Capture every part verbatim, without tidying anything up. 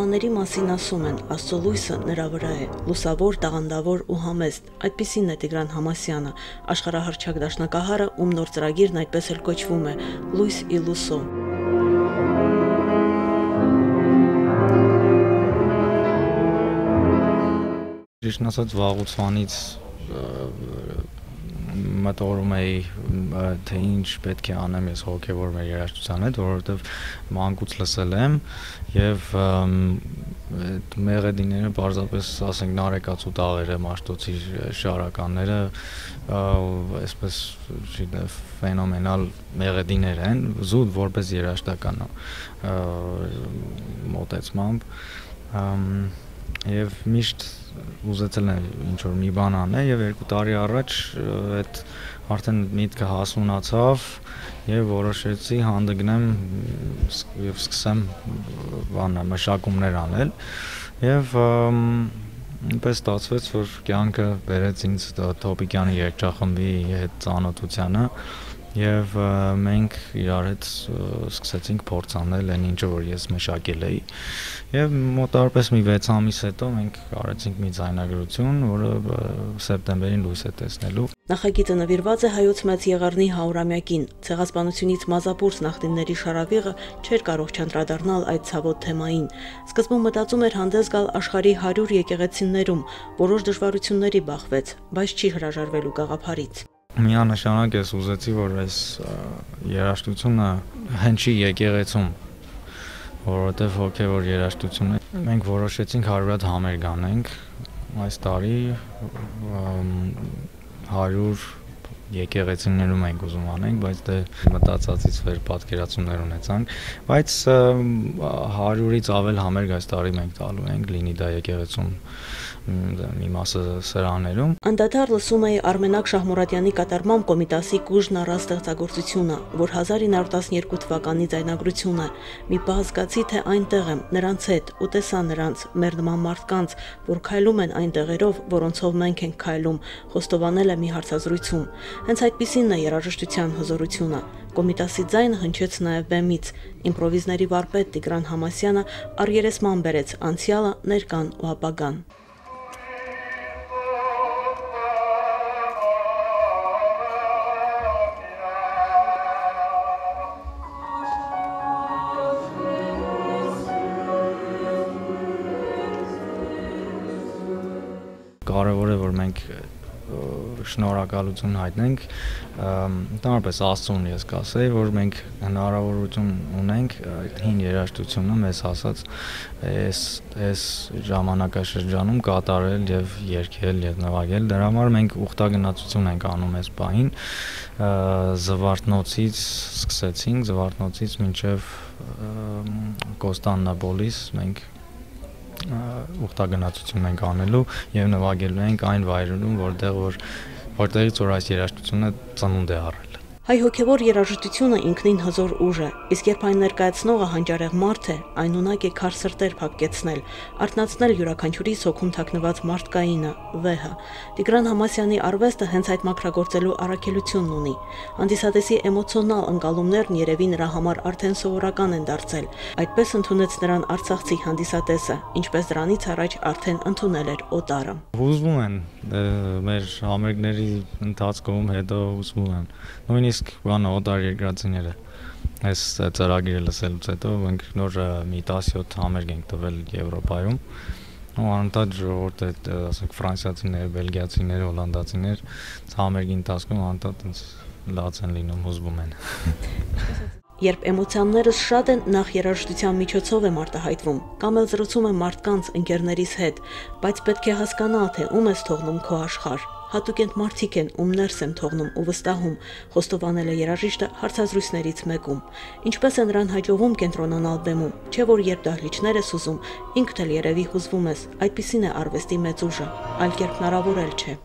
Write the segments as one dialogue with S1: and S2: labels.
S1: Սիրահարմանների մասին ասում են, Աստծո լույսը նրա վրա է, լուսավոր, տաղանդավոր ու համեստ։ Այդպիսին է Տիգրան Համասյանը, աշխարհահռչակ դաշնակահարը, ում նոր ծրագիրն այդպես էլ կոչվում է՝ Լույս ի լուսո։
S2: Ճիշտն ասած, վաղուց մտորում էի, թե ինչ պետք է անեմ ես հոգևոր մեր երաժշտության հետ, որովհետև մանկուց լսել եմ եւ այդ մեղեդիները պարզապես, ասենք, նարեկացու տաղերը, մաշտոցի շարականները, այսպես ֆենոմենալ մեղեդիներ են, զուտ որպես երաժշտական մոտեցմամբ եւ միշտ ուզեցել եմ ինչ-որ մի բան անել եւ երկու տարի առաջ այդ արդեն միտքը հասունացավ եւ որոշեցի հանդգնեմ եւ սկսեմ բանը մշակումներ անել եւ այնպես ստացվեց, որ կյանքը բերեց ինձ Թոպիկյանի երգչախմբի հետ ծանոթությանը եւ մենք իրար հետ սկսեցինք փորձ անել այն ինչը որ ես մշակել էի եւ մոտավորապես մի վեց ամիս հետո մենք արեցինք մի ձայնագրություն, որը սեպտեմբերին լույս է տեսնելու։
S1: Նախագիծը նվիրված է Հայոց մեծ եղեռնի հարյուրամյակին։ Ցեղասպանությունից մազապուրս նախնիների շարավիղը չէր կարող չանդրադառնալ այդ ցավոտ թեմային։ Սկզբում մտածում էր հանդես գալ աշխարհի հարյուր եկեղեցիներում, որոշ դժվարությունների բախվեց, բայց չի հրաժարվելու գաղափարից։
S2: Միանշանակ ես ուզեցի, որ այս երաժշտությունը հնչի եկեղեցում, որովհետև հոգևոր երաժշտություն է։ Մենք որոշեցինք հարյուր համերգ անենք այս տարի, հարյուր եկեղեցիներում ենք ուզում անենք, բայց դե մտածածից վեր պատկերացումներ ունեցանք, բայց հարյուրից ավել համերգ այս տարի մենք տալու ենք, լինի դա եկեղեցում մի մասը սրաներում։
S1: Անդադար լսում էի Արմենակ Շահմուրադյանի կատարմամբ Կոմիտասի Կուժն առած ստեղծագործությունը, որ հազար ինը հարյուր տասներկու թվականի ձայնագրություն է։ Մի պահ զգացի, թե այնտեղ եմ, նրանց հետ, ու տեսա նրանց, մեր նման մարդկանց, որ քայլում են այն տեղերով, որոնցով մենք ենք քայլում, խոստովանել է մի հարցազրույցում։ Հենց այդպիսինն է երաժշտության հզորությունը։ Կոմիտասի ձայնը հնչեց նաև բեմից։ Իմպրովիզների վարպետ Տիգրան Համասյանը առերեսման բերեց անցյալը, ներկան ու ապագան։
S2: Կարևոր է, որ մենք շնորհակալություն հայտնենք, ընդհանրապես Աստծուն ես կասեի, որ մենք հնարավորություն ունենք այդ հին երաժշտությունը մեզ հասած այս այս ժամանակաշրջանում կատարել եւ երգել եւ նվագել։ Դրա համար մենք ուխտագնացություն ենք անում այս պահին, Զվարթնոցից սկսեցինք, Զվարթնոցից մինչեւ Կոստանդնապոլիս մենք ուխտագնացություն ենք անելու եւ նվագելու ենք այն վայրերում, որտեղ որ որտեղից որ այս երաժշտությունը ծնունդ է առել։
S1: Հայ հոգևոր երաժշտությունը ինքնին հզոր ուժ է, իսկ երբ այն ներկայացնողը հանճարեղ մարդ է, այն ունակ է քար սրտեր փակեցնել, արթնացնել յուրաքանչյուրի հոգում թաքնված մարդկայինը, վեհը։ Տիգրան Համասյանի արվեստը հենց այդ մաքրագործելու առաքելությունն ունի։ Հանդիսատեսի էմոցիոնալ ընկալումներն երևի նրա համար արդեն սովորական են դարձել։ Այդպես ընդունեց նրան արցախցի հանդիսատեսը, ինչպես դրանից առաջ արդեն ընդունել էր օտարը։
S2: Հուզվում են մեր համերգների ընթացքում հետո հուզվում են։ Նույնիսկ բանը օտար երկրացիները այս ծրագիրը լսելուց հետո մենք նոր մի տասնյոթ համերգ ենք տվել Եվրոպայում ու անընդհատ ժողովուրդը, ասենք, ֆրանսիացիներ, բելգիացիներ, հոլանդացիներ համերգի ընթացքում անընդհատ լաց են լինում, հուզվում են։
S1: Երբ էմոցիաներս շատ են, նախ երաժշտության միջոցով եմ արտահայտվում, կամ էլ զրուցում եմ մարդկանց, ընկերներիս հետ, բայց պետք է հասկանալ, թե ում ես թողնում քո աշխարհ։ Հատուկ են մարդիկ են, ում ներս եմ թողնում ու վստահում, խոստովանել է երաժիշտը հարցազրույցներից մեկում։ Ինչպես է նրան հաջողվում կենտրոնանալ բեմում, չէ որ երբ դահլիճներ ես ուզում, ինքդ էլ երևի հուզվում ես, այդպիսին է արվեստի մեծ ուժը, այլ կերպ հնարավոր էլ չէ։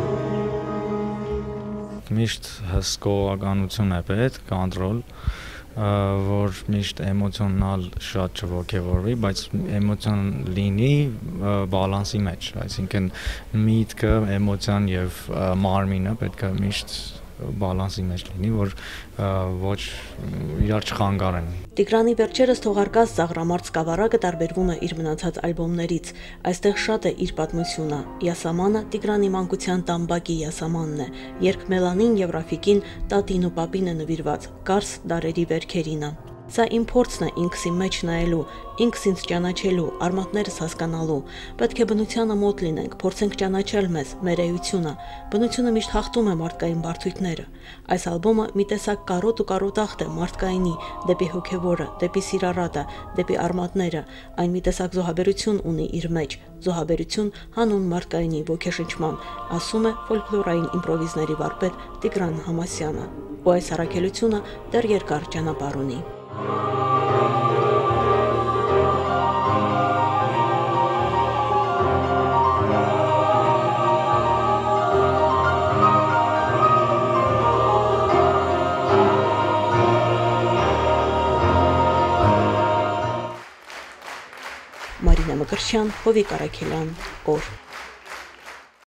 S2: Միշտ հսկողականություն է պետք, կոնտրոլ, որ միշտ էմոցիոնալ շատ չոգևորվի, բայց էմոցիոն լինի բալանսի մեջ, այսինքն միտքը, էմոցիան եւ մարմինը պետք է միշտ բալանսի մեջ լինի, որ ոչ իրար չխանգարեն։
S1: Տիգրանի վերջերս թողարկած ծաղրամարդ սկավառակը տարբերվում է իր մնացած ալբոմներից։ Այստեղ շատ է իր պատմությունը։ Յասամանը Տիգրանի մանկության տամբակի յասամանն է, երբ Մելանին եւ Ռաֆիկին տատին ու պապին է նվիրված, կարս դարերի վերքերինը։ Սա իմ փորձն է ինքս իմ մեջ նայելու, ինքս ինձ ճանաչելու, արմատներս հասկանալու։ Պետք է բնությանը մոտ լինենք, փորձենք ճանաչել մեզ, մեր էությունը։ Բնությունը միշտ հաղթում է մարդկային բարդույթները։ Այս ալբոմը մի տեսակ կարոտ ու կարոտախտ է մարդկայինի, դեպի հոգևորը, դեպի սիրառատը, դեպի արմատները։ Այն մի տեսակ զոհաբերություն ունի իր մեջ, զոհաբերություն հանուն մարդկայինի ոգեշնչման, ասում է ֆոլկլորային իմպրովիզների վարպետ Տիգրան Համասյանը։ Ու այս առաքելությունը դեռ երկար ճանապարհ ունի։ Մարինա Մկրտչյան, Հովիկ Արաքելյան, օր